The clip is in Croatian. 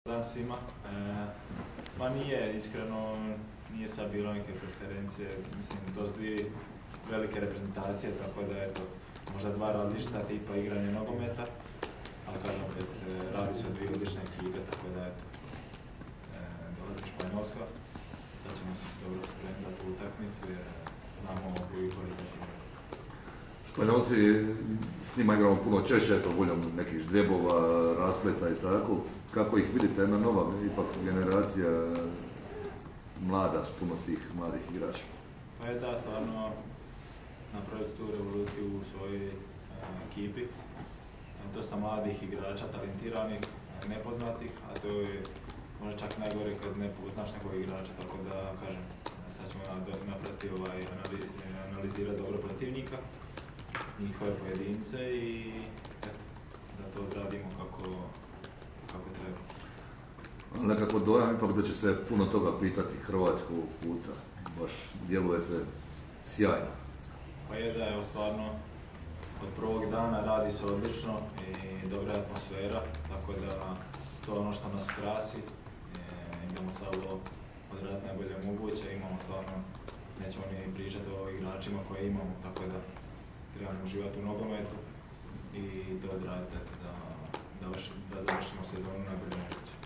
Dan svima. Ma nije, iskreno, nije sad bilo neke preferencije, mislim, to su dvije velike reprezentacije, tako da eto, možda dva različita tipa igranja nogometa, ali kažem opet, radi se o dvije odlične ekipe, tako da eto, dolazi Španjolska, da ćemo se dobro spremiti za tu utakmicu jer znamo koliko je. Španjolci, s njima igramo puno češće, eto, voljom nekih ždrijebova, raspleta i tako. Kako ih vidite, jedna nova, ipak generacija mlada s puno tih mladih igrača? Pa je da, stvarno napravili su tu revoluciju u svojoj ekipi. Dosta mladih igrača, talentiranih, nepoznatih, a to je možda čak najgore kad ne poznaš nekog igrača, tako da kažem, sad ćemo napraviti analizirati dobro protivnika, njihove pojedince i da to odradimo kako treba. Nekako dojam ipak da će se puno toga pitati hrvatskog puta, baš djelujete sjajno. Pa je da je stvarno od prvog dana radi se odlično i dobra atmosfera, tako da to je ono što nas krasi. Idemo sad ovo odraditi najbolje moguće, imamo stvarno, nećemo ni pričati o igračima koje imamo, tako da trebamo uživati u nogometu i to odraditi da završimo sezonu najbolje moguće.